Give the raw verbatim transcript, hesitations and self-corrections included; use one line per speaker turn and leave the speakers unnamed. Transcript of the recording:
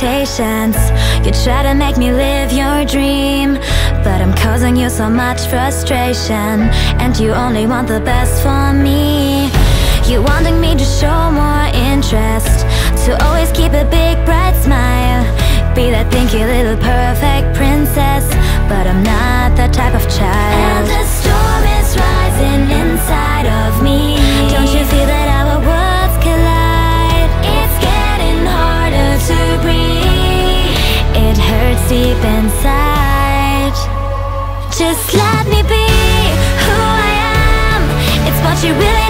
expectations. You try to make me live your dream, but I'm causing you so much frustration, and you only want the best for me. You wanting me to show more interest, to always keep a big bright smile, be that pinky little perfect princess, but I'm not that type of child. And the storm is rising inside of me. Don't you feel that our worlds collide? It's getting harder to breathe. It hurts deep inside. Just let me be who I am. It's what you really